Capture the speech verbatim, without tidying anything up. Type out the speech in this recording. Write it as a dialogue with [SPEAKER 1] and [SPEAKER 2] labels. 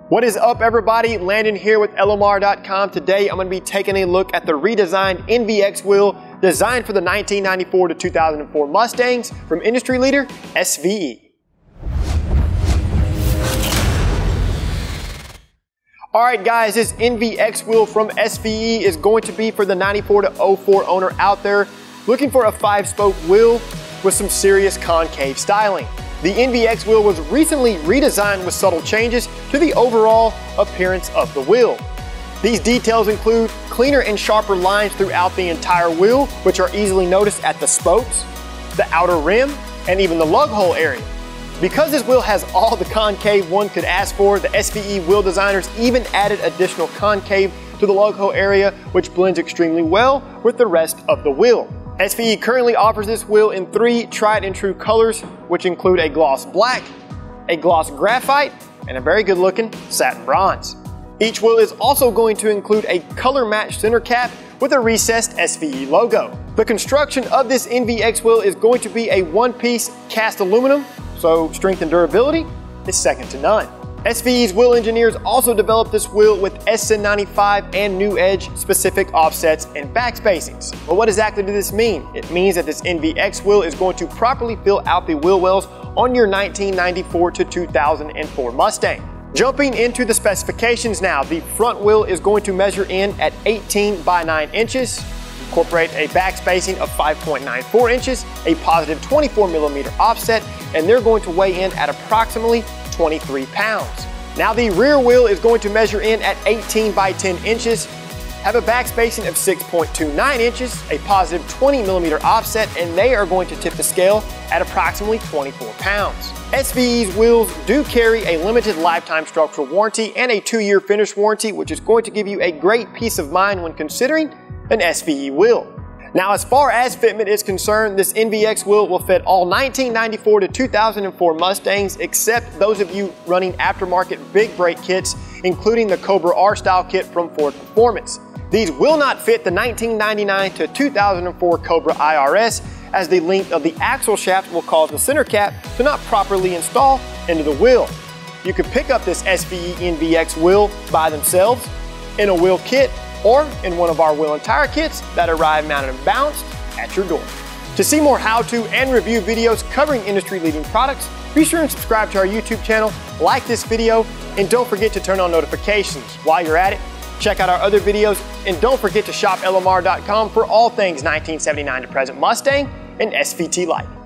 [SPEAKER 1] What is up, everybody? Landon here with L M R dot com. Today I'm going to be taking a look at the redesigned N V X wheel designed for the nineteen ninety-four to two thousand four Mustangs from industry leader S V E. Alright guys, this N V X wheel from S V E is going to be for the ninety-four to oh four owner out there looking for a five-spoke wheel with some serious concave styling. The N V X wheel was recently redesigned with subtle changes to the overall appearance of the wheel. These details include cleaner and sharper lines throughout the entire wheel, which are easily noticed at the spokes, the outer rim, and even the lug hole area. Because this wheel has all the concave one could ask for, the S V E wheel designers even added additional concave to the lug hole area, which blends extremely well with the rest of the wheel. S V E currently offers this wheel in three tried and true colors, which include a gloss black, a gloss graphite, and a very good looking satin bronze. Each wheel is also going to include a color matched center cap with a recessed S V E logo. The construction of this N V X wheel is going to be a one-piece cast aluminum, so strength and durability is second to none. S V E's wheel engineers also developed this wheel with S N ninety-five and New Edge specific offsets and backspacings. But what exactly does this mean? It means that this N V X wheel is going to properly fill out the wheel wells on your nineteen ninety-four to two thousand four Mustang. Jumping into the specifications now, the front wheel is going to measure in at eighteen by nine inches, incorporate a backspacing of five point nine four inches, a positive twenty-four millimeter offset, and they're going to weigh in at approximately twenty-three pounds. Now the rear wheel is going to measure in at eighteen by ten inches, have a backspacing of six point two nine inches, a positive twenty millimeter offset, and they are going to tip the scale at approximately twenty-four pounds. S V E's wheels do carry a limited lifetime structural warranty and a two year finish warranty, which is going to give you a great peace of mind when considering an S V E wheel. Now, as far as fitment is concerned, this N V X wheel will fit all nineteen ninety-four to two thousand four Mustangs, except those of you running aftermarket big brake kits, including the Cobra R style kit from Ford Performance. These will not fit the nineteen ninety-nine to two thousand four Cobra I R S, as the length of the axle shaft will cause the center cap to not properly install into the wheel. You can pick up this S V E N V X wheel by themselves, in a wheel kit, or in one of our wheel and tire kits that arrive mounted and balanced at your door. To see more how-to and review videos covering industry-leading products, be sure and subscribe to our YouTube channel, like this video, and don't forget to turn on notifications. While you're at it, check out our other videos, and don't forget to shop L M R dot com for all things nineteen seventy-nine to present Mustang and S V T Light.